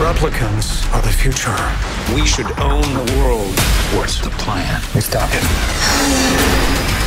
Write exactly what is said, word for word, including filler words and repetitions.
Replicants are the future. We should own the world. What's the plan? We stop him.